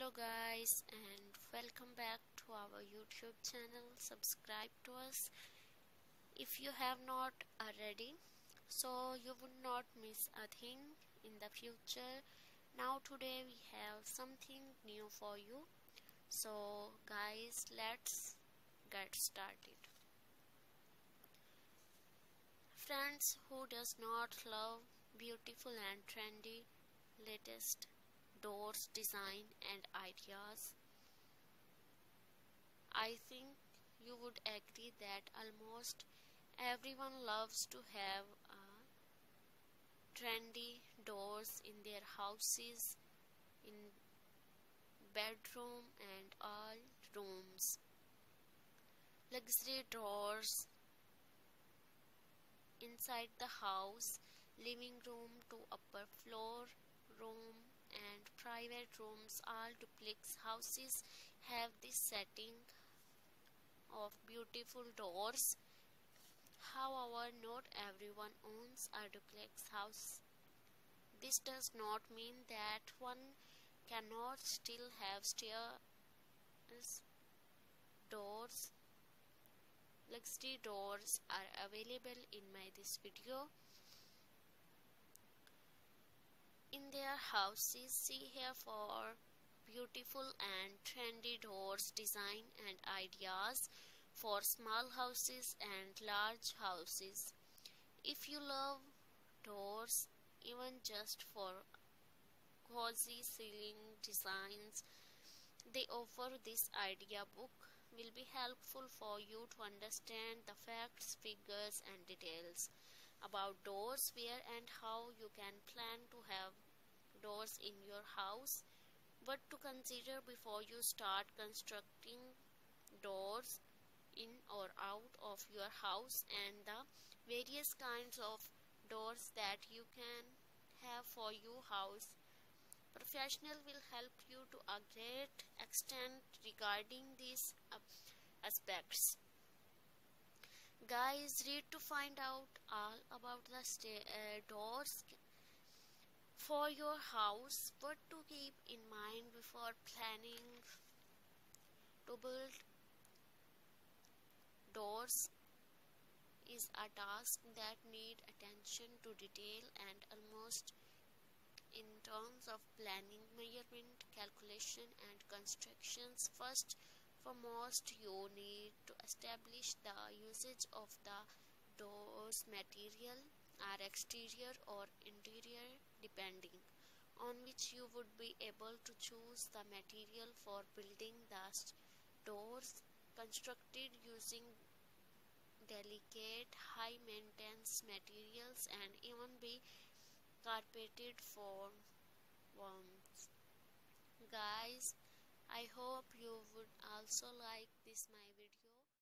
Hello guys, and welcome back to our YouTube channel. Subscribe to us if you have not already, so you would not miss a thing in the future. Now today we have something new for you. So guys, let's get started. Friends, who does not love beautiful and trendy latest doors design and ideas? I think you would agree that almost everyone loves to have trendy doors in their houses, in bedroom and all rooms. Luxury doors inside the house, living room to upper floor room and private rooms. All duplex houses have this setting of beautiful doors. However, not everyone owns a duplex house. This does not mean that one cannot still have stairs, doors. Luxury doors are available in this video. In their houses, see here for beautiful and trendy doors design and ideas for small houses and large houses. If you love doors, even just for cozy ceiling designs, they offer this idea book. Will be helpful for you to understand the facts, figures and details about doors, where and how you can plan to have doors in your house, what to consider before you start constructing doors in or out of your house, and the various kinds of doors that you can have for your house. Professional will help you to a great extent regarding these aspects. Guys, read to find out all about the doors for your house. What to keep in mind before planning to build doors is a task that need attention to detail and almost in terms of planning, measurement, calculation and constructions. First foremost, you need to establish the usage of the doors material are exterior or interior, depending on which you would be able to choose the material for building the doors. Constructed using delicate high maintenance materials and even be carpeted for warmth. Guys, I hope you would also like this my video.